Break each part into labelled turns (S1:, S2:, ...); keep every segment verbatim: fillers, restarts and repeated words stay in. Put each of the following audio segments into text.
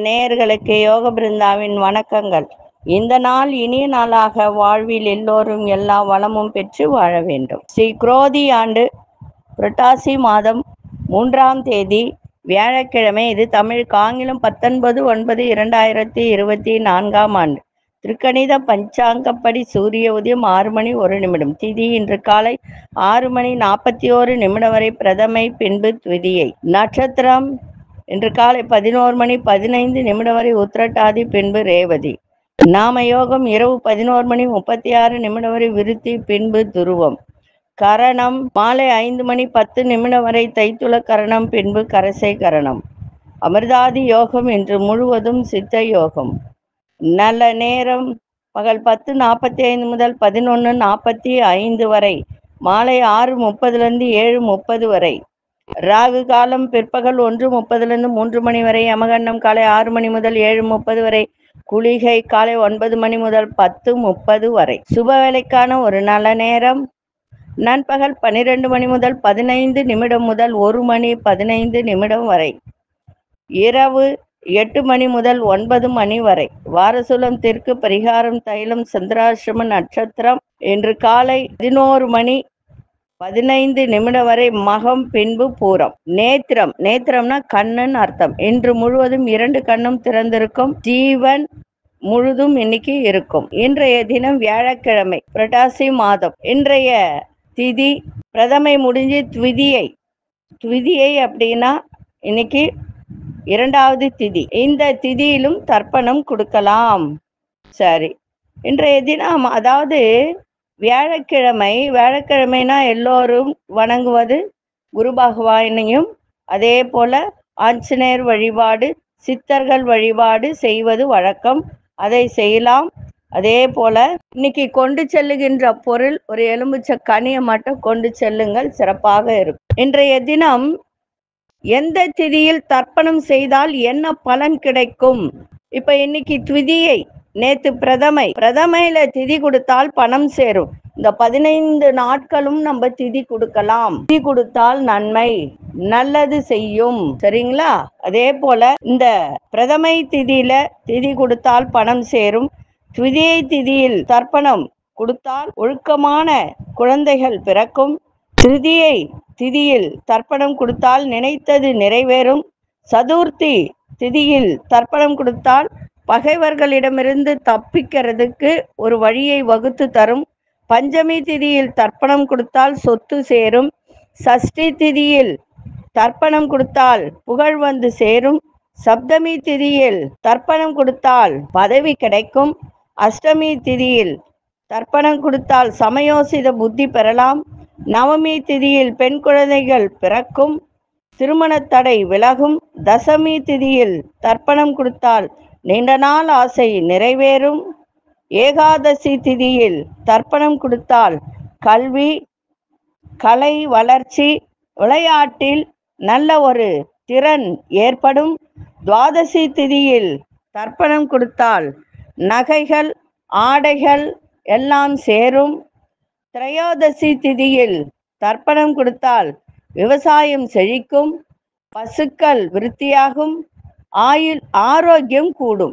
S1: நேயர்களுக்கு யோக பிருந்தாவின் வணக்கங்கள். இந்த நாள் இனிய நாளாக வாழ்வில் எல்லோரும் எல்லா வளமும் பெற்று வாழ வேண்டும். ஸ்ரீ குரோதி ஆண்டு புரட்டாசி மாதம் மூன்றாம் தேதி வியாழக்கிழமை. இது தமிழுக்கு ஆங்கிலம் பத்தொன்பது ஒன்பது இரண்டாயிரத்தி இருபத்தி நான்காம் ஆண்டு. திருக்கணித பஞ்சாங்கப்படி சூரிய உதயம் ஆறு மணி ஒரு நிமிடம். திதி இன்று காலை ஆறு மணி நாற்பத்தி ஓரு நிமிடம் வரை பிரதமை, பின்பு த்விதியை. நட்சத்திரம் இன்று காலை பதினோரு மணி பதினைந்து நிமிடம் வரை உத்திரட்டாதி, பின்பு ரேவதி. நாம யோகம் இரவு பதினோரு மணி முப்பத்தி ஆறு நிமிடம் வரை விருத்தி, பின்பு துருவம். கரணம் மாலை ஐந்து மணி பத்து நிமிடம் வரை தைத்துல கரணம், பின்பு கரசை கரணம். அமிர்தாதி யோகம் இன்று முழுவதும் சித்த யோகம். நல்ல நேரம் பகல் பத்து நாற்பத்தி ஐந்து முதல் பதினொன்று நாற்பத்தி ஐந்து வரை, மாலை ஆறு முப்பதுலேருந்து ஏழு முப்பது வரை. ராகு காலம் பிற்பகல் ஒன்று முப்பதுலேருந்து மூன்று மணி வரை. யமகண்டம் காலை ஆறு மணி முதல் ஏழு முப்பது வரை. குளிகை காலை ஒன்பது மணி முதல் பத்து முப்பது வரை. சுப வேலைக்கான ஒரு நல்ல நேரம் நண்பகல் பன்னிரெண்டு மணி முதல் பதினைந்து நிமிடம் முதல் ஒரு மணி பதினைந்து நிமிடம் வரை. இரவு எட்டு மணி முதல் ஒன்பது மணி வரை. வாரசூலம் தெற்கு, பரிகாரம் தைலம், சந்திராசிரம நட்சத்திரம் இன்று காலை பதினோரு மணி பதினைந்து நிமிடம் வரை. மகம், பின்பு பூரம். நேத்திரம் நேத்திரம்னா கண்ணன் அர்த்தம். இன்று முழுவதும் இரண்டு கண்ணும் திறந்திருக்கும். ஜீவன் முழுதும் இன்னைக்கு இருக்கும். இன்றைய தினம் வியாழக்கிழமை, புரட்டாசி மாதம். இன்றைய திதி பிரதமை முடிஞ்சு த்விதியை. த்விதியை அப்படின்னா இன்னைக்கு இரண்டாவது திதி. இந்த திதியிலும் தர்ப்பணம் கொடுக்கலாம். சரி, இன்றைய தினம் அதாவது வியாழக்கிழமை. வியாழக்கிழமைனா எல்லோரும் வணங்குவது குரு பகவானையும், அதே போல ஆஞ்சநேயர் வழிபாடு, சித்தர்கள் வழிபாடு செய்வது வழக்கம். அதை செய்யலாம். அதே போல இன்னைக்கு கொண்டு செல்லுகின்ற பொருள் ஒரு எலும்புச்ச கனியை மட்டும் கொண்டு செல்லுங்கள், சிறப்பாக இருக்கும். இன்றைய தினம் எந்த திதியில் தர்ப்பணம் செய்தால் என்ன பலன் கிடைக்கும்? இப்ப இன்னைக்கு த்விதியை, நேத்து பிரதமை. பிரதமையில திதி கொடுத்தால் பணம் சேரும். இந்த பதினைந்து நாட்களும் நம்ம திதி கொடுக்கலாம். திதி கொடுத்தால் நன்மை, நல்லது செய்யும். சரிங்களா? அதே போல இந்த பிரதமை திதியில திதி கொடுத்தால் பணம் சேரும். த்விதியை திதியில் தர்ப்பணம் கொடுத்தால் ஒழுக்கமான குழந்தைகள் பிறக்கும். திருதியை திதியில் தர்ப்பணம் கொடுத்தால் நினைத்தது நிறைவேறும். சதுர்த்தி திதியில் தர்ப்பணம் கொடுத்தால் பகைவர்களிடமிருந்து தப்பிக்கிறதுக்கு ஒரு வழியை வகுத்து தரும். பஞ்சமி திதியில் தர்ப்பணம் கொடுத்தால் சொத்து சேரும். சஷ்டி திதியில் தர்ப்பணம் கொடுத்தால் புகழ் வந்து சேரும். சப்தமி திதியில் தர்ப்பணம் கொடுத்தால் பதவி கிடைக்கும். அஷ்டமி திதியில் தர்ப்பணம் கொடுத்தால் சமயோசித புத்தி பெறலாம். நவமி திதியில் பெண் குழந்தைகள் பிறக்கும். திருமண தடை விலகும். தசமி திதியில் தர்ப்பணம் கொடுத்தால் நீண்ட நாள் ஆசை நிறைவேறும். ஏகாதசி திதியில் தர்ப்பணம் கொடுத்தால் கல்வி, கலை வளர்ச்சி, விளையாட்டில் நல்ல ஒரு திறன் ஏற்படும். துவாதசி திதியில் தர்ப்பணம் கொடுத்தால் நகைகள், ஆடைகள் எல்லாம் சேரும். திரையோதசி திதியில் தர்ப்பணம் கொடுத்தால் விவசாயம் செழிக்கும். பசுக்கள் விருத்தியாகும். ஆயுள் ஆரோக்கியம் கூடும்.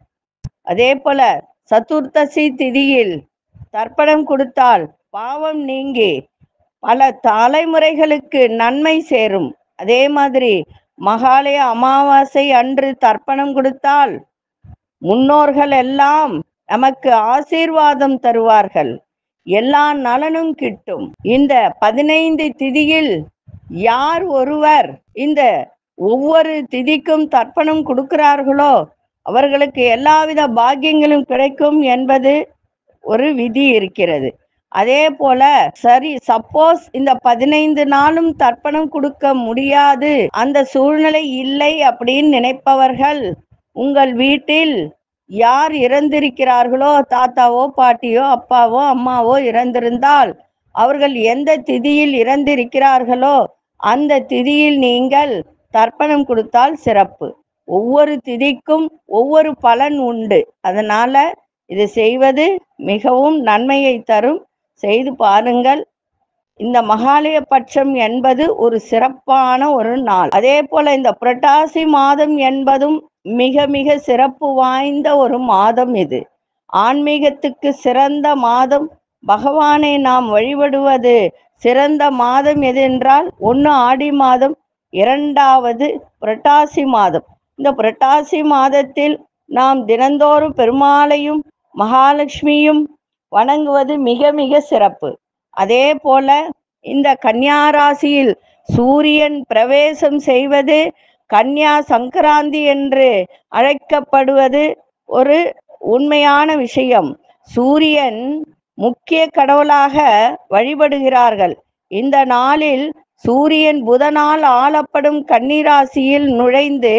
S1: அதே போல சதுர்த்தசி திதியில் தர்ப்பணம் கொடுத்தால் பாவம் நீங்கி பல தலைமுறைகளுக்கு நன்மை சேரும். அதே மாதிரி மகாலய அமாவாசை அன்று தர்ப்பணம் கொடுத்தால் முன்னோர்கள் எல்லாம் நமக்கு ஆசீர்வாதம் தருவார்கள். எல்லா நலனும் கிட்டும். இந்த பதினைந்து திதியில் யார் ஒருவர் இந்த ஒவ்வொரு திதிக்கும் தர்ப்பணம் கொடுக்கிறார்களோ அவர்களுக்கு எல்லாவித பாக்கியங்களும் கிடைக்கும் என்பது ஒரு விதி இருக்கிறது. அதே போல சரி, சப்போஸ் இந்த பதினைந்து நாளும் தர்ப்பணம் கொடுக்க முடியாது, அந்த சூழ்நிலை இல்லை அப்படின்னு நினைப்பவர்கள், உங்கள் வீட்டில் யார் இறந்திருக்கிறார்களோ, தாத்தாவோ பாட்டியோ அப்பாவோ அம்மாவோ இறந்திருந்தால் அவர்கள் எந்த திதியில் இறந்திருக்கிறார்களோ அந்த திதியில் நீங்கள் தர்ப்பணம் கொடுத்தால் சிறப்பு. ஒவ்வொரு திதிக்கும் ஒவ்வொரு பலன் உண்டு. அதனால இது செய்வது மிகவும் நன்மையை தரும். செய்து பாருங்கள். இந்த மகாலய பட்சம் என்பது ஒரு சிறப்பான ஒரு நாள். அதே போல இந்த புரட்டாசி மாதம் என்பதும் மிக மிக சிறப்பு வாய்ந்த ஒரு மாதம். இது ஆன்மீகத்துக்கு சிறந்த மாதம். பகவானை நாம் வழிபடுவது சிறந்த மாதம் எது என்றால், ஒன்று ஆடி மாதம், இரண்டாவது புரட்டாசி மாதம். இந்த புரட்டாசி மாதத்தில் நாம் தினந்தோறும் பெருமாளையும் மகாலட்சுமியும் வணங்குவது மிக மிக சிறப்பு. அதே போல இந்த கன்னியா ராசியில் சூரியன் பிரவேசம் செய்வது கன்னியா சங்கராந்தி என்று அழைக்கப்படுவது ஒரு உண்மையான விஷயம். சூரியன் முக்கிய கடவுளாக வழிபடுகிறார்கள். இந்த நாளில் சூரியன் புதனால் ஆளப்படும் கன்னிராசியில் நுழைந்து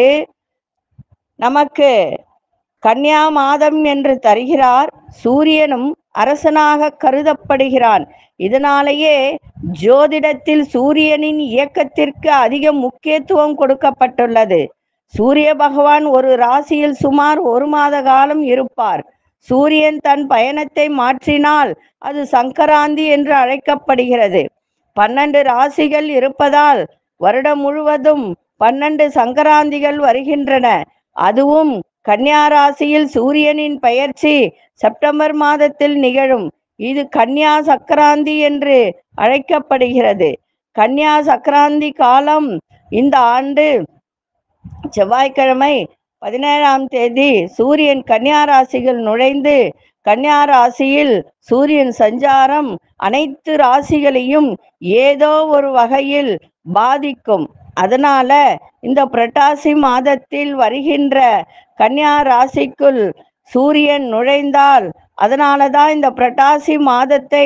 S1: நமக்கு கன்னியா மாதம் என்று தருகிறார். சூரியனும் அரசனாக கருதப்படுகிறான். இதனாலேயே ஜோதிடத்தில் சூரியனின் இயக்கத்திற்கு அதிக முக்கியத்துவம் கொடுக்கப்பட்டுள்ளது. சூரிய பகவான் ஒரு ராசியில் சுமார் ஒரு மாத காலம் இருப்பார். சூரியன் தன் பயணத்தை மாற்றினால் அது சங்கராந்தி என்று அழைக்கப்படுகிறது. பன்னெண்டு ராசிகள் இருப்பதால் வருடம் முழுவதும் பன்னெண்டு சங்கராந்திகள் வருகின்றன. அதுவும் கன்னியா ராசியில் சூரியனின் பெயர்ச்சி செப்டம்பர் மாதத்தில் நிகழும். இது கன்னியா சக்கராந்தி என்று அழைக்கப்படுகிறது. கன்னியா சக்கராந்தி காலம் இந்த ஆண்டு செவ்வாய்க்கிழமை பதினேழாம் தேதி சூரியன் கன்னியா ராசியில் நுழைந்து, கன்னியா ராசியில் சூரியன் சஞ்சாரம் அனைத்து ராசிகளையும் ஏதோ ஒரு வகையில் பாதிக்கும். அதனால இந்த புரட்டாசி மாதத்தில் வருகின்ற கன்னியா ராசிக்குள் சூரியன் நுழைந்தால், அதனால தான் இந்த புரட்டாசி மாதத்தை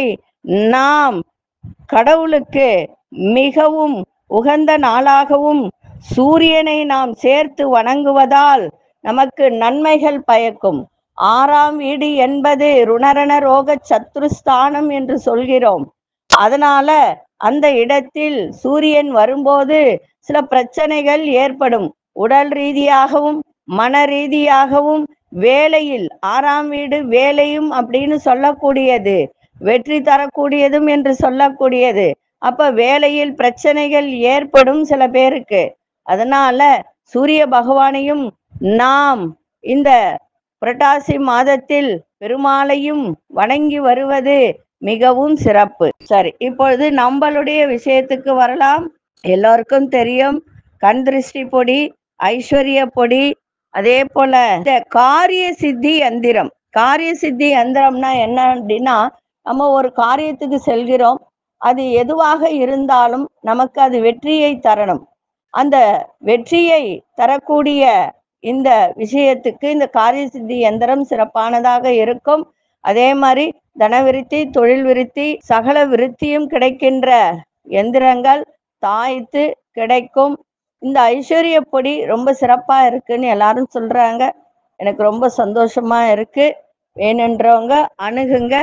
S1: நாம் கடவுளுக்கு மிகவும் உகந்த நாளாகவும் சூரியனை நாம் சேர்த்து வணங்குவதால் நமக்கு நன்மைகள் பயக்கும். ஆறாம் வீடு என்பது ருணரண ரோக சத்ருஸ்தானம் என்று சொல்கிறோம். அதனால அந்த இடத்தில் சூரியன் வரும்போது சில பிரச்சனைகள் ஏற்படும். உடல் ரீதியாகவும் மன ரீதியாகவும் வேலையில், ஆறாம் வீடு வேலையும் அப்படின்னு சொல்லக்கூடியது, வெற்றி தரக்கூடியதும் என்று சொல்லக்கூடியது. அப்ப வேலையில் பிரச்சனைகள் ஏற்படும் சில பேருக்கு. அதனால சூரிய பகவானையும் நாம் இந்த புரட்டாசி மாதத்தில் பெருமாளையும் வணங்கி வருவது மிகவும் சிறப்பு. சரி, இப்பொழுது நம்மளுடைய விஷயத்துக்கு வரலாம். எல்லோருக்கும் தெரியும், கண் திருஷ்டி பொடி, ஐஸ்வர்ய பொடி, அதே போல இந்த காரிய சித்தி யந்திரம். காரிய சித்தி யந்திரம்னா என்ன அப்படின்னா, நம்ம ஒரு காரியத்துக்கு செல்கிறோம், அது எதுவாக இருந்தாலும் நமக்கு அது வெற்றியை தரணும். அந்த வெற்றியை தரக்கூடிய இந்த விஷயத்துக்கு இந்த காரிய சித்தி யந்திரம் சிறப்பானதாக இருக்கும். அதே மாதிரி தனவிருத்தி, தொழில் விருத்தி, சகல விருத்தியும் கிடைக்கின்ற எந்திரங்கள் தாய்த்து கிடைக்கும். இந்த ஐஸ்வர்ய பொடி ரொம்ப சிறப்பா இருக்குன்னு எல்லாரும் சொல்றாங்க. எனக்கு ரொம்ப சந்தோஷமா இருக்கு. வேணுன்றவங்க அணுகுங்க.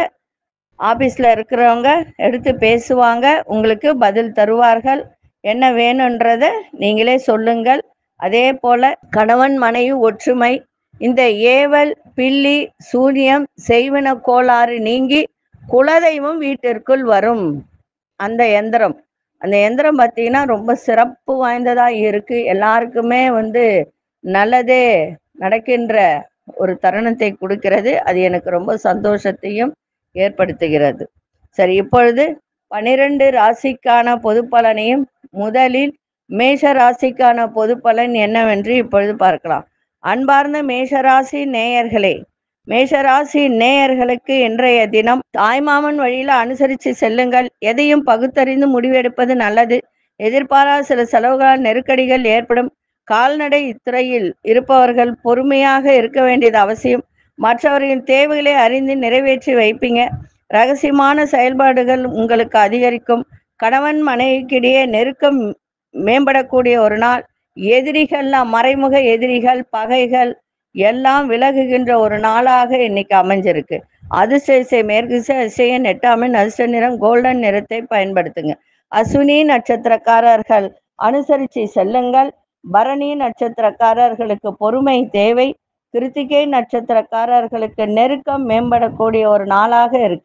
S1: ஆபீஸ்ல இருக்கிறவங்க எடுத்து பேசுவாங்க, உங்களுக்கு பதில் தருவார்கள். என்ன வேணுன்றத நீங்களே சொல்லுங்கள். அதே போல கணவன் மனைவி ஒற்றுமை, இந்த ஏவல் பில்லி சூனியம் செய்வன கோளாறு நீங்கி குலதெய்வம் வீட்டிற்குள் வரும். அந்த எந்திரம் அந்த எந்திரம் பார்த்தீங்கன்னா ரொம்ப சிறப்பு வாய்ந்ததா இருக்கு. எல்லாருக்குமே வந்து நல்லதே நடக்கின்ற ஒரு தருணத்தை கொடுக்கிறது. அது எனக்கு ரொம்ப சந்தோஷத்தையும் ஏற்படுத்துகிறது. சரி, இப்பொழுது பனிரெண்டு ராசிக்கான பொது பலனையும், முதலில் மேஷ ராசிக்கான பொது பலன் என்னவென்று இப்பொழுது பார்க்கலாம். அன்பார்ந்த மேஷராசி நேயர்களே, மேஷராசி நேயர்களுக்கு இன்றைய தினம் தாய்மாமன் வழியில அனுசரித்து செல்லுங்கள். எதையும் பகுத்தறிந்து முடிவெடுப்பது நல்லது. எதிர்பாராத சில செலவுகளால் நெருக்கடிகள் ஏற்படும். கால்நடை துறையில் இருப்பவர்கள் பொறுமையாக இருக்க வேண்டியது அவசியம். மற்றவர்களின் தேவைகளை அறிந்து நிறைவேற்றி வைப்பீங்க. ரகசியமான செயல்பாடுகள் உங்களுக்கு அதிகரிக்கும். கணவன் மனைவிக்கிடையே நெருக்கம் மேம்படக்கூடிய ஒரு நாள். எதிரிகள்லாம், மறைமுக எதிரிகள், பகைகள் எல்லாம் விலகுகின்ற ஒரு நாளாக இன்னைக்கு அமைஞ்சிருக்கு. அதிர்ஷ்ட மேற்கு அதிசய நெட்டாமின் அதிர்ஷ்ட நிறம் கோல்டன் நிறத்தை பயன்படுத்துங்க. அஸ்வினி நட்சத்திரக்காரர்கள் அனுசரித்து செல்லுங்கள். பரணி நட்சத்திரக்காரர்களுக்கு பொறுமை தேவை. கிருத்திகை நட்சத்திரக்காரர்களுக்கு நெருக்கம் மேம்படக்கூடிய ஒரு நாளாக இருக்கு.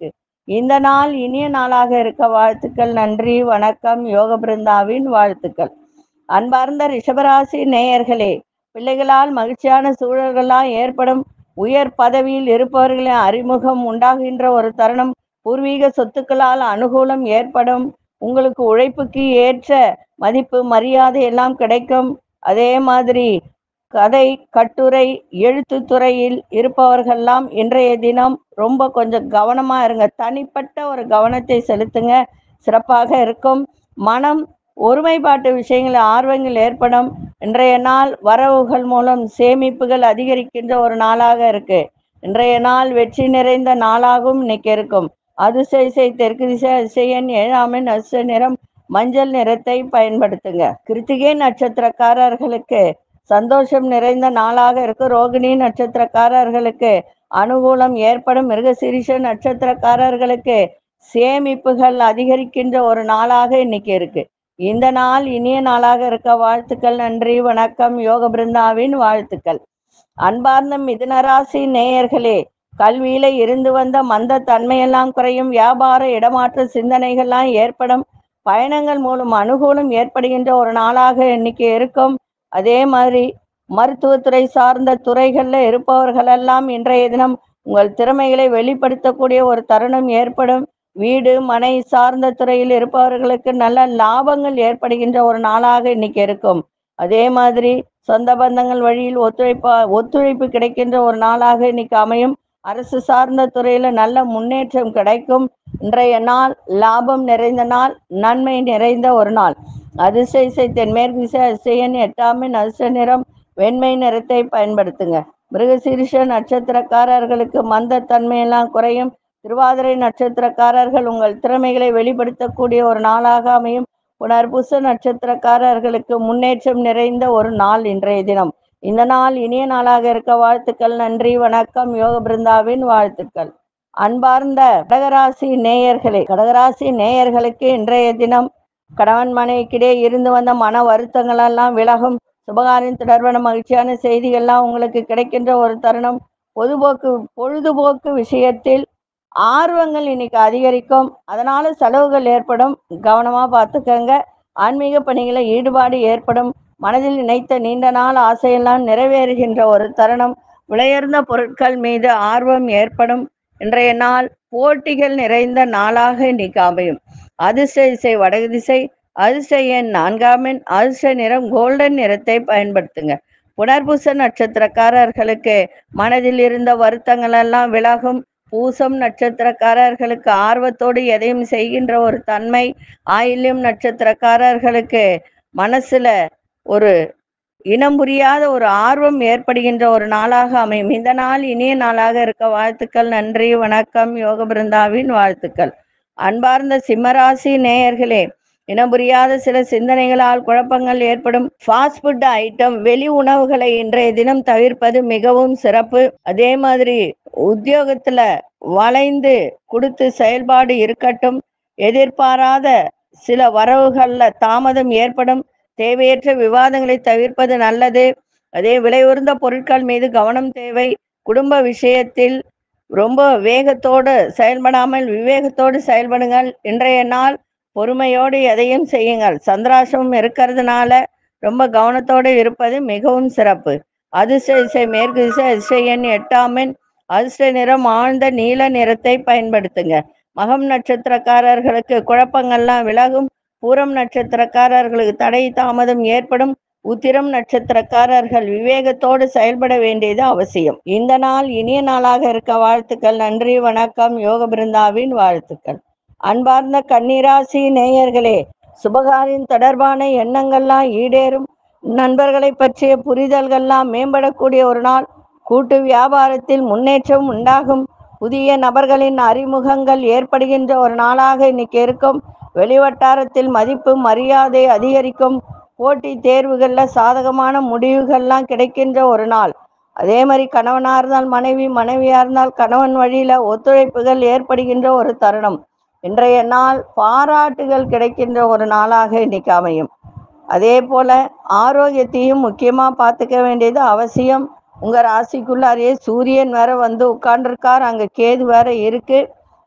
S1: இந்த நாள் இனிய நாளாக இருக்க வாழ்த்துக்கள். நன்றி, வணக்கம். யோக பிருந்தாவின் வாழ்த்துக்கள். அன்பார்ந்த ரிஷபராசி நேயர்களே, பிள்ளைகளால் மகிழ்ச்சியான சூழல்களால் ஏற்படும் உயர் பதவியில் இருப்பவர்களின் அறிமுகம் உண்டாகின்ற ஒரு தருணம். பூர்வீக சொத்துக்களால் அனுகூலம் ஏற்படும். உங்களுக்கு உழைப்புக்கு ஏற்ற மதிப்பு மரியாதை எல்லாம் கிடைக்கும். அதே மாதிரி கதை, கட்டுரை, எழுத்து துறையில் இருப்பவர்கள்லாம் இன்றைய தினம் ரொம்ப கொஞ்சம் கவனமா இருங்க. தனிப்பட்ட ஒரு கவனத்தை செலுத்துங்க, சிறப்பாக இருக்கும். மனம் ஒருமைப்பாட்டு விஷயங்களில் ஆர்வங்கள் ஏற்படும். இன்றைய நாள் வரவுகள் மூலம் சேமிப்புகள் அதிகரிக்கின்ற ஒரு நாளாக இருக்கு. இன்றைய நாள் வெற்றி நிறைந்த நாளாகவும் இன்னைக்கு இருக்கும். அதிசய தெற்கு திசை அதிசயன் ஏழாமின் அசு நிறம் மஞ்சள் நிறத்தை பயன்படுத்துங்க. கிருத்திகை நட்சத்திரக்காரர்களுக்கு சந்தோஷம் நிறைந்த நாளாக இருக்கு. ரோகிணி நட்சத்திரக்காரர்களுக்கு அனுகூலம் ஏற்படும். மிருகசீரிஷ நட்சத்திரக்காரர்களுக்கு சேமிப்புகள் அதிகரிக்கின்ற ஒரு நாளாக இன்னைக்கு இருக்கு. இந்த நாள் இனிய நாளாக இருக்க வாழ்த்துக்கள். நன்றி, வணக்கம். யோக பிருந்தாவின் வாழ்த்துக்கள். அன்பார்ந்த மிதுனராசி நேயர்களே, கல்வியில இருந்து வந்த மந்த தன்மையெல்லாம் குறையும். வியாபார இடமாற்ற சிந்தனைகள்லாம் ஏற்படும். பயணங்கள் மூலம் அனுகூலம் ஏற்படுகின்ற ஒரு நாளாக இன்னைக்கு இருக்கும். அதே மாதிரி மருத்துவத்துறை சார்ந்த துறைகள்ல இருப்பவர்களெல்லாம் இன்றைய தினம் உங்கள் திறமைகளை வெளிப்படுத்தக்கூடிய ஒரு தருணம் ஏற்படும். வீடு மனை சார்ந்த துறையில் இருப்பவர்களுக்கு நல்ல லாபங்கள் ஏற்படுகின்ற ஒரு நாளாக இன்னைக்கு இருக்கும். அதே மாதிரி சொந்த பந்தங்கள் வழியில் ஒத்துழைப்பா ஒத்துழைப்பு கிடைக்கின்ற ஒரு நாளாக இன்னைக்கு அமையும். அரசு சார்ந்த துறையில நல்ல முன்னேற்றம் கிடைக்கும். இன்றைய நாள் லாபம் நிறைந்த நாள், நன்மை நிறைந்த ஒரு நாள். அதிசய தென்மேற்கு திசை அதிசயன் எட்டாமின் அதிர்ஷ்ட நிறம் வெண்மை நிறத்தை பயன்படுத்துங்க. மிருகசீரிஷ நட்சத்திரக்காரர்களுக்கு மந்த தன்மையெல்லாம் குறையும். திருவாதிரை நட்சத்திரக்காரர்கள் உங்கள் திறமைகளை வெளிப்படுத்தக்கூடிய ஒரு நாளாக அமையும். புனர்பூச நட்சத்திரக்காரர்களுக்கு முன்னேற்றம் நிறைந்த ஒரு நாள் இன்றைய தினம். இந்த நாள் இனிய நாளாக இருக்க வாழ்த்துக்கள். நன்றி, வணக்கம். யோக பிருந்தாவின் வாழ்த்துக்கள். அன்பார்ந்த கடகராசி நேயர்களே, கடகராசி நேயர்களுக்கு இன்றைய தினம் கணவன் மனைவிக்கிடையே இருந்து வந்த மன வருத்தங்கள் எல்லாம் விலகும். சுபகாரியம் தொடர்பான மகிழ்ச்சியான செய்திகள்லாம் உங்களுக்கு கிடைக்கின்ற ஒரு தருணம். பொதுபோக்கு பொழுதுபோக்கு விஷயத்தில் ஆர்வங்கள் இன்னைக்கு அதிகரிக்கும். அதனால செலவுகள் ஏற்படும், கவனமா பார்த்துக்கங்க. ஆன்மீக பணிகளை ஈடுபாடு ஏற்படும். மனதில் நினைத்த நீண்ட நாள் ஆசையெல்லாம் நிறைவேறுகின்ற ஒரு தருணம். விலையுயர்ந்த பொருட்கள் மீது ஆர்வம் ஏற்படும். இன்றைய நாள் போட்டிகள் நிறைந்த நாளாக இன்னைக்கு அமையும். அதிர்ஷ்ட திசை வடகு திசை, அதிர்ஷ்ட எண் நான்காம் எண், அதிர்ஷ்ட நிறம் கோல்டன் நிறத்தை பயன்படுத்துங்க. புனர்பூச நட்சத்திரக்காரர்களுக்கு மனதில் இருந்த வருத்தங்கள் எல்லாம் விலகும். பூசம் நட்சத்திரக்காரர்களுக்கு ஆர்வத்தோடு எதையும் செய்கின்ற ஒரு தன்மை. ஆயில்யம் நட்சத்திரக்காரர்களுக்கு மனசுல ஒரு இனம் புரியாத ஒரு ஆர்வம் ஏற்படுகின்ற ஒரு நாளாக அமையும். இந்த நாள் இனிய நாளாக இருக்க வாழ்த்துக்கள். நன்றி, வணக்கம். யோக பிருந்தாவின் வாழ்த்துக்கள். அன்பார்ந்த சிம்மராசி நேயர்களே, இனம் புரியாத சில சிந்தனைகளால் குழப்பங்கள் ஏற்படும். ஃபாஸ்ட் ஃபுட் ஐட்டம், வெளி உணவுகளை இன்றைய தினம் தவிர்ப்பது மிகவும் சிறப்பு. அதே மாதிரி உத்தியோகத்துல வளைந்து கொடுத்து செயல்பாடு இருக்கட்டும். எதிர்பாராத சில வரவுகள்ல தாமதம் ஏற்படும். தேவையற்ற விவாதங்களை தவிர்ப்பது நல்லது. அதே விலையுயர்ந்த பொருட்கள் மீது கவனம் தேவை. குடும்ப விஷயத்தில் ரொம்ப வேகத்தோடு செயல்படாமல் விவேகத்தோடு செயல்படுங்கள். இன்றைய நாள் பொறுமையோடு எதையும் செய்யுங்கள். சந்திராசம் இருக்கிறதுனால ரொம்ப கவனத்தோடு இருப்பது மிகவும் சிறப்பு. அதிர்ஷ்ட திசை மேற்கு திசை, அதிர்ஷ்ட எண் எட்டாம் எண், அதிர்ஷ்ட நிறம் ஆழ்ந்த நீல நிறத்தை பயன்படுத்துங்க. மகம் நட்சத்திரக்காரர்களுக்கு குழப்பங்கள்லாம் விலகும். பூரம் நட்சத்திரக்காரர்களுக்கு தடை தாமதம் ஏற்படும். உத்திரம் நட்சத்திரக்காரர்கள் விவேகத்தோடு செயல்பட வேண்டியது அவசியம். இந்த நாள் இனிய நாளாக இருக்க வாழ்த்துக்கள். நன்றி, வணக்கம். யோக பிருந்தாவின் வாழ்த்துக்கள். அன்பார்ந்த கன்னிராசி நேயர்களே, சுபகாரின் தொடர்பான எண்ணங்கள்லாம் ஈடேறும். நண்பர்களை பற்றிய புரிதல்கள்லாம் மேம்படக்கூடிய ஒரு நாள். கூட்டு வியாபாரத்தில் முன்னேற்றம் உண்டாகும். புதிய நபர்களின் அறிமுகங்கள் ஏற்படுகின்ற ஒரு நாளாக இன்னைக்கு இருக்கும். வெளிவட்டாரத்தில் மதிப்பு மரியாதை அதிகரிக்கும். போட்டி தேர்வுகளில் சாதகமான முடிவுகள்லாம் கிடைக்கின்ற ஒரு நாள். அதே மாதிரி கணவனாக இருந்தால் மனைவி, மனைவியாக இருந்தால் கணவன் வழியில் ஒத்துழைப்புகள் ஏற்படுகின்ற ஒரு தருணம். இன்றைய நாள் பாராட்டுகள் கிடைக்கின்ற ஒரு நாளாக இன்னைக்கு அமையும். அதே போல ஆரோக்கியத்தையும் முக்கியமாக பார்த்துக்க வேண்டியது அவசியம். உங்கள் ராசிக்குள்ளாரே சூரியன் வேற வந்து உட்கார்ந்துருக்கார், அங்கே கேது வேற இருக்கு.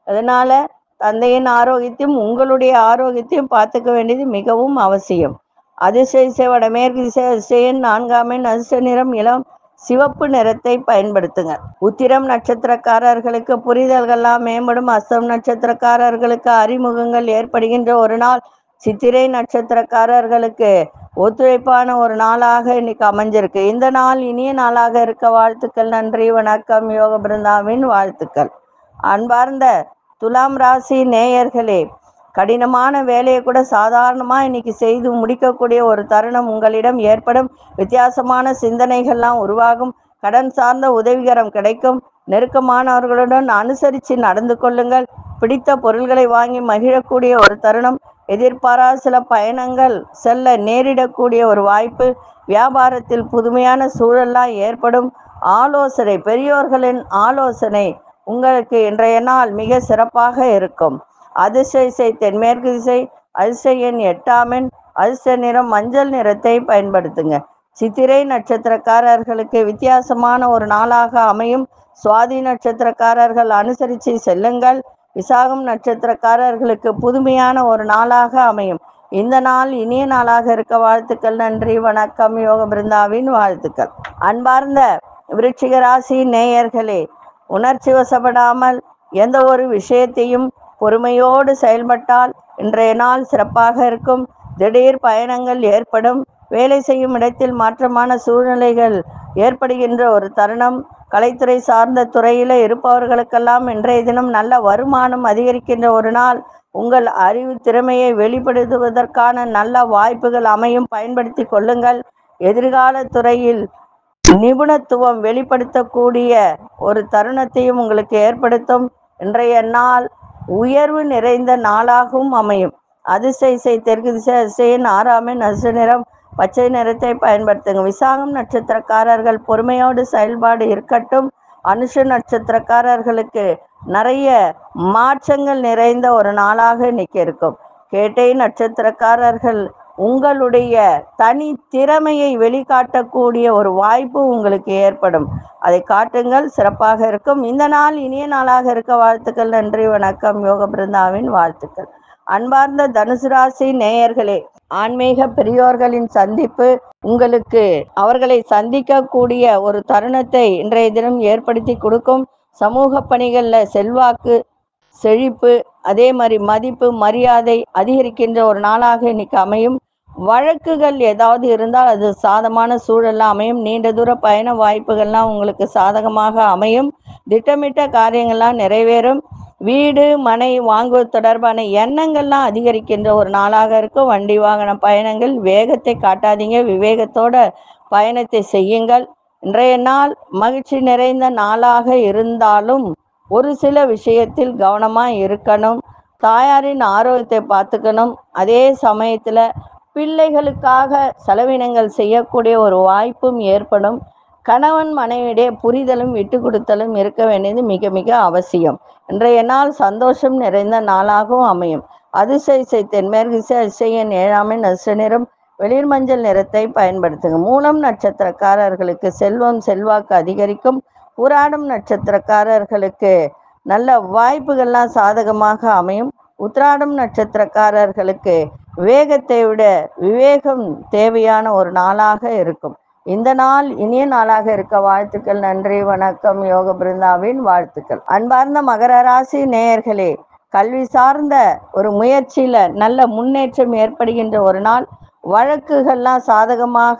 S1: அதனால தந்தையின் ஆரோக்கியத்தையும் உங்களுடைய ஆரோக்கியத்தையும் பார்த்துக்க வேண்டியது மிகவும் அவசியம். அதிர்ஷ்ட திசை வடமேற்கு திசை, அதிர்ஷ்ட எண் நான்காம் எண், அதிர்ஷ்ட நிறம் இளம் சிவப்பு நிறத்தை பயன்படுத்துங்க. உத்திரம் நட்சத்திரக்காரர்களுக்கு புரிதல்கள்லாம் மேம்படும். அஸ்தம் நட்சத்திரக்காரர்களுக்கு அறிமுகங்கள் ஏற்படுகின்ற ஒரு நாள். சித்திரை நட்சத்திரக்காரர்களுக்கு ஒத்துழைப்பான ஒரு நாளாக இன்னைக்கு அமைஞ்சிருக்கு. இந்த நாள் இனிய நாளாக இருக்க வாழ்த்துக்கள். நன்றி, வணக்கம். யோக பிருந்தாவின் வாழ்த்துக்கள். அன்பார்ந்த துலாம் ராசி நேயர்களே, கடினமான வேலையை கூட சாதாரணமா இன்னைக்கு செய்து முடிக்கக்கூடிய ஒரு தருணம் உங்களிடம் ஏற்படும். வித்தியாசமான சிந்தனைகள்லாம் உருவாகும். கடன் சார்ந்த உதவிகரம் கிடைக்கும். நெருக்கமானவர்களுடன் அனுசரித்து நடந்து கொள்ளுங்கள். பிடித்த பொருள்களை வாங்கி மகிழக்கூடிய ஒரு தருணம். எதிர்பாராத சில பயணங்கள் செல்ல நேரிடக்கூடிய ஒரு வாய்ப்பு. வியாபாரத்தில் புதுமையான சூழல்லாம் ஏற்படும். ஆலோசனை, பெரியோர்களின் ஆலோசனை உங்களுக்கு இன்றைய நாள் மிக சிறப்பாக இருக்கும். அதிர்ஷ்ட திசை தென்மேற்கு திசை, அதிர்ஷ்ட எண் எட்டாம் எண், அதிர்ஷ்ட நிறம் மஞ்சள் நிறத்தை பயன்படுத்துங்க. சித்திரை நட்சத்திரக்காரர்களுக்கு வித்தியாசமான ஒரு நாளாக அமையும். சுவாதி நட்சத்திரக்காரர்கள் அனுசரித்து செல்லுங்கள். விசாகம் நட்சத்திரக்காரர்களுக்கு புதுமையான ஒரு நாளாக அமையும். இந்த நாள் இனிய நாளாக இருக்க வாழ்த்துக்கள். நன்றி, வணக்கம். யோக பிருந்தாவின் வாழ்த்துக்கள். அன்பார்ந்த விருச்சிக ராசி நேயர்களே, உணர்ச்சி வசப்படாமல் எந்த ஒரு விஷயத்தையும் பொறுமையோடு செயல்பட்டால் இன்றைய நாள் சிறப்பாக இருக்கும். திடீர் பயணங்கள் ஏற்படும். வேலை செய்யும் இடத்தில் மாற்றமான சூழ்நிலைகள் ஏற்படுகின்ற ஒரு தருணம். கலைத்துறை சார்ந்த துறையில் இருப்பவர்களுக்கெல்லாம் இன்றைய தினம் நல்ல வருமானம் அதிகரிக்கின்ற ஒரு நாள். உங்கள் அறிவு திறமையை வெளிப்படுத்துவதற்கான நல்ல வாய்ப்புகள் அமையும். பயன்படுத்தி கொள்ளுங்கள். எதிர்கால துறையில் நிபுணத்துவம் வெளிப்படுத்தக்கூடிய ஒரு தருணத்தையும் உங்களுக்கு ஏற்படுத்தும். இன்றைய நாள் உயர்வு நிறைந்த நாளாகவும் அமையும். அதிர்ஷ்ட திசை தெற்கு திசை, அதிர்ஷ்ட எண் ஆறாம் எண், அதிர்ஷ்ட நிறம் பச்சை நிறத்தை பயன்படுத்துங்க. விசாகம் நட்சத்திரக்காரர்கள் பொறுமையோடு செயல்பாடு இருக்கட்டும். அனுஷ நட்சத்திரக்காரர்களுக்கு நிறைய மாற்றங்கள் நிறைந்த ஒரு நாளாக இன்னைக்கு இருக்கும். கேட்டை நட்சத்திரக்காரர்கள் உங்களுடைய தனி திறமையை வெளிக்காட்டக்கூடிய ஒரு வாய்ப்பு உங்களுக்கு ஏற்படும். அதை காட்டுங்கள், சிறப்பாக இருக்கும். இந்த நாள் இனிய நாளாக இருக்க வாழ்த்துக்கள். நன்றி, வணக்கம். யோக பிருந்தாவின் வாழ்த்துக்கள். அன்பார்ந்த தனுசு ராசி நேயர்களே, ஆன்மீக பெரியோர்களின் சந்திப்பு உங்களுக்கு அவர்களை சந்திக்கக்கூடிய ஒரு தருணத்தை இன்றைய தினம் ஏற்படுத்தி கொடுக்கும். சமூக பணிகளில் செல்வாக்கு, செழிப்பு, அதே மாதிரி மதிப்பு, மரியாதை அதிகரிக்கின்ற ஒரு நாளாக இன்னைக்கு அமையும். வழக்குகள் ஏதாவது இருந்தால் அது சாதகமான சூழல்லாம் அமையும். நீண்ட தூர பயண வாய்ப்புகள்லாம் உங்களுக்கு சாதகமாக அமையும். திட்டமிட்ட காரியங்கள்லாம் நிறைவேறும். வீடு மனை வாங்குவது தொடர்பான எண்ணங்கள்லாம் அதிகரிக்கின்ற ஒரு நாளாக இருக்கும். வண்டி வாகன பயணங்கள் வேகத்தை காட்டாதீங்க, விவேகத்தோட பயணத்தை செய்யுங்கள். இன்றைய நாள் மகிழ்ச்சி நிறைந்த நாளாக இருந்தாலும் ஒரு சில விஷயத்தில் கவனமாக இருக்கணும். தாயாரின் ஆரோக்கியத்தை பார்த்துக்கணும். அதே சமயத்தில் பிள்ளைகளுக்காக செலவினங்கள் செய்யக்கூடிய ஒரு வாய்ப்பும் ஏற்படும். கணவன் மனைவியிடையே புரிதலும் விட்டு கொடுத்தலும் இருக்க வேண்டியது மிக மிக அவசியம். இன்றைய நாள் சந்தோஷம் நிறைந்த நாளாகவும் அமையும். அதிர்ஷ்ட திசை தென்மேற்கு திசை, அதிர்ஷ்ட எண் ஏழாம் எண், அதிர்ஷ்ட நிறம் வெளிர் மஞ்சள் நிறத்தை பயன்படுத்துங்க. மூலம் நட்சத்திரக்காரர்களுக்கு செல்வம் செல்வாக்கு அதிகரிக்கும். பூராடம் நட்சத்திரக்காரர்களுக்கு நல்ல வாய்ப்புகள்லாம் சாதகமாக அமையும். உத்திராடம் நட்சத்திரக்காரர்களுக்கு வேகத்தை விட விவேகம் தேவையான ஒரு நாளாக இருக்கும். இந்த நாள் இனிய நாளாக இருக்க வாழ்த்துக்கள். நன்றி, வணக்கம். யோக பிருந்தாவின் வாழ்த்துக்கள். அன்பார்ந்த மகர ராசி நேயர்களே, கல்வி சார்ந்த ஒரு முயற்சியில நல்ல முன்னேற்றம் ஏற்படுகின்ற ஒரு நாள். வழக்குகள்லாம் சாதகமாக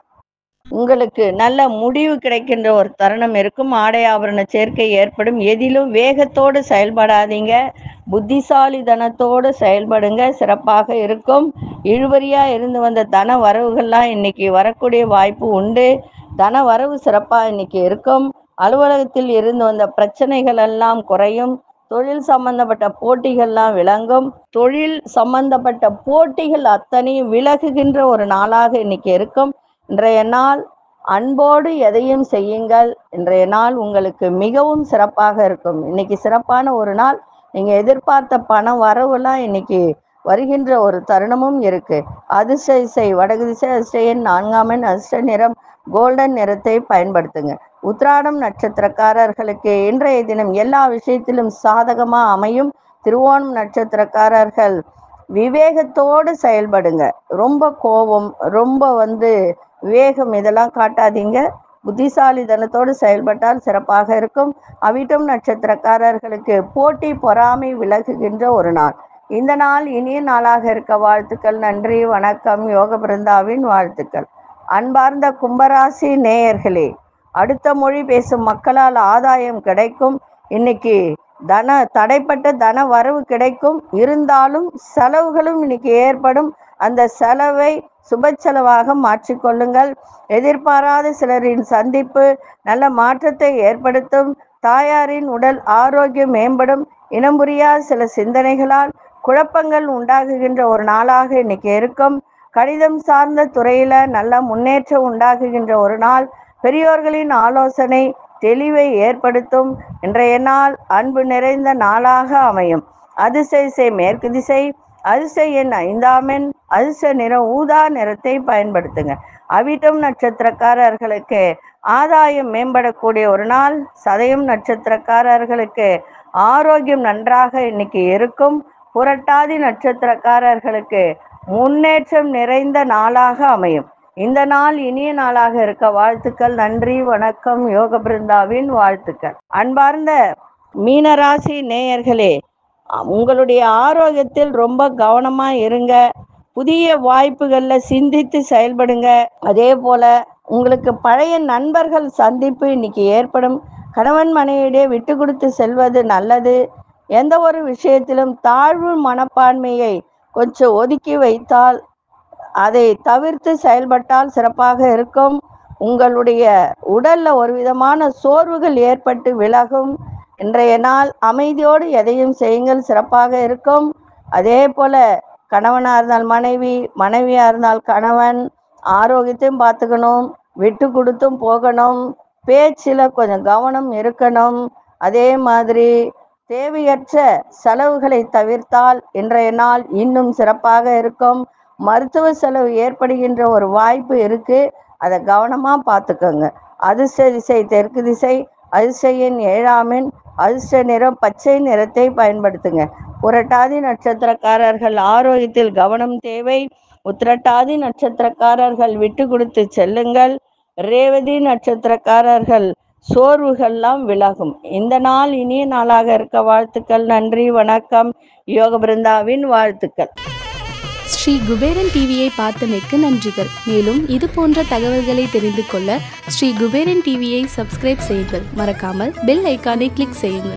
S1: உங்களுக்கு நல்ல முடிவு கிடைக்கின்ற ஒரு தருணம் இருக்கும். ஆடை ஆபரண சேர்க்கை ஏற்படும். எதிலும் வேகத்தோடு செயல்படாதீங்க, புத்திசாலித்தனத்தோடு செயல்படுங்க, சிறப்பாக இருக்கும். இழுபறியா இருந்து வந்த தன வரவுகள்லாம் இன்னைக்கு வரக்கூடிய வாய்ப்பு உண்டு. தன வரவு சிறப்பாக இன்னைக்கு இருக்கும். அலுவலகத்தில் இருந்து வந்த பிரச்சனைகள் எல்லாம் குறையும். தொழில் சம்பந்தப்பட்ட போட்டிகள்லாம் விளங்கும். தொழில் சம்பந்தப்பட்ட போட்டிகள் அத்தனையும் விலகுகின்ற ஒரு நாளாக இன்னைக்கு இருக்கும். இன்றைய நாள் அன்போடு எதையும் செய்யுங்கள். இன்றைய நாள் உங்களுக்கு மிகவும் சிறப்பாக இருக்கும். இன்னைக்கு சிறப்பான ஒரு நாள். நீங்க எதிர்பார்த்த பண வரவுலாம் இன்னைக்கு வருகின்ற ஒரு தருணமும் இருக்கு. அதிர்ஷ்ட திசை வடக்கு திசை, அதிர்ஷ்ட எண் நான்காம் எண், அதிர்ஷ்ட நிறம் கோல்டன் நிறத்தை பயன்படுத்துங்க. உத்திராடம் நட்சத்திரக்காரர்களுக்கு இன்றைய தினம் எல்லா விஷயத்திலும் சாதகமா அமையும். திருவோணம் நட்சத்திரக்காரர்கள் விவேகத்தோடு செயல்படுங்க. ரொம்ப கோபம், ரொம்ப வந்து விவேகம் இதெல்லாம் காட்டாதீங்க. புத்திசாலித்தனத்தோடு செயல்பட்டால் சிறப்பாக இருக்கும். அவிட்டம் நட்சத்திரக்காரர்களுக்கு போட்டி பொறாமை விலகுகின்ற ஒரு நாள். இந்த நாள் இனிய நாளாக இருக்க வாழ்த்துக்கள். நன்றி, வணக்கம். யோக பிருந்தாவின் வாழ்த்துக்கள். அன்பார்ந்த கும்பராசி நேயர்களே, அடுத்த மொழி பேசும் மக்களால் ஆதாயம் கிடைக்கும். இன்னைக்கு தன தடைப்பட்ட தன வரவு கிடைக்கும். இருந்தாலும் செலவுகளும் இன்னைக்கு ஏற்படும். அந்த செலவை சுப செலவாக மாற்றிக்கொள்ளுங்கள். எதிர்பாராத சிலரின் சந்திப்பு நல்ல மாற்றத்தை ஏற்படுத்தும். தாயாரின் உடல் ஆரோக்கியம் மேம்படும். இனம் புரியாத சில சிந்தனைகளால் குழப்பங்கள் உண்டாகுகின்ற ஒரு நாளாக இன்னைக்கு இருக்கும். கணிதம் சார்ந்த துறையில நல்ல முன்னேற்றம் உண்டாகுகின்ற ஒரு நாள். பெரியோர்களின் ஆலோசனை தெளிவை ஏற்படுத்தும். இன்றைய நாள் அன்பு நிறைந்த நாளாக அமையும். அதிசய மேற்கு திசை, அதிசய எண் ஐந்தாம் எண், அதிர்ஷ்ட நிறம் ஊதா நிறத்தை பயன்படுத்துங்க. அவிட்டம் நட்சத்திரக்காரர்களுக்கு ஆதாயம் மேம்படக்கூடிய ஒரு நாள். சதயம் நட்சத்திரக்காரர்களுக்கு ஆரோக்கியம் நன்றாக இன்னைக்கு இருக்கும். புரட்டாதி நட்சத்திரக்காரர்களுக்கு முன்னேற்றம் நிறைந்த நாளாக அமையும். இந்த நாள் இனிய நாளாக இருக்க வாழ்த்துக்கள். நன்றி, வணக்கம். யோக பிருந்தாவின் வாழ்த்துக்கள். அன்பார்ந்த மீனராசி நேயர்களே, உங்களுடைய ஆரோக்கியத்தில் ரொம்ப கவனமா இருங்க. புதிய வாய்ப்புகள்ல சிந்தித்து செயல்படுங்க. அதே போல உங்களுக்கு பழைய நண்பர்கள் சந்திப்பு இன்னைக்கு ஏற்படும். கணவன் மனைவியிடையே விட்டு கொடுத்து செல்வது நல்லது. எந்த ஒரு விஷயத்திலும் தாழ்வு மனப்பான்மையை கொஞ்சம் ஒதுக்கி வைத்தால், அதை தவிர்த்து செயல்பட்டால் சிறப்பாக இருக்கும். உங்களுடைய உடல்ல ஒரு விதமான சோர்வுகள் ஏற்பட்டு விலகும். இன்றைய நாள் அமைதியோடு எதையும் செய்யுங்கள், சிறப்பாக இருக்கும். அதே போல கணவனா இருந்தால் மனைவி, மனைவியா இருந்தால் கணவன் ஆரோக்கியத்தையும் பார்த்துக்கணும். விட்டு கொடுத்தும் போகணும். பேச்சில் கொஞ்சம் கவனம் இருக்கணும். அதே மாதிரி தேவையற்ற செலவுகளை தவிர்த்தால் இன்றைய நாள் இன்னும் சிறப்பாக இருக்கும். மருத்துவ செலவு ஏற்படுகின்ற ஒரு வாய்ப்பு இருக்கு. அதை கவனமா பார்த்துக்கோங்க. அதிர்ஷ்ட திசை தெற்கு திசை, அதிர்ஷ்ட எண் ஏழாம் எண், அதிர்ஷ்ட நிறம் பச்சை நிறத்தை பயன்படுத்துங்க. புரட்டாதி நட்சத்திரக்காரர்கள் ஆரோக்கியத்தில் கவனம் தேவை. உத்திரட்டாதி நட்சத்திரக்காரர்கள் விட்டு கொடுத்து செல்லுங்கள். ரேவதி நட்சத்திரக்காரர்கள் சோர்வுகள்லாம் விலகும். இந்த நாள் இனிய நாளாக இருக்க வாழ்த்துக்கள். நன்றி, வணக்கம். யோக பிருந்தாவின் வாழ்த்துக்கள்.
S2: ஸ்ரீ குபேரன் டிவியை பார்த்தமைக்கு நன்றிகள். மேலும் இது போன்ற தகவல்களை தெரிந்து கொள்ள ஸ்ரீ குபேரன் டிவியை சப்ஸ்கிரைப் செய்யுங்கள். மறக்காமல் பெல் ஐக்கானை கிளிக் செய்யுங்கள்.